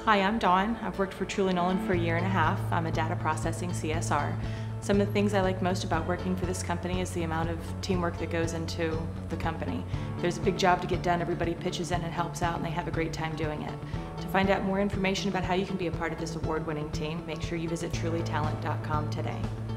Hi, I'm Dawn. I've worked for Truly Nolen for a year and a half. I'm a data processing CSR. Some of the things I like most about working for this company is the amount of teamwork that goes into the company. There's a big job to get done, everybody pitches in and helps out, and they have a great time doing it. To find out more information about how you can be a part of this award-winning team, make sure you visit trulytalent.com today.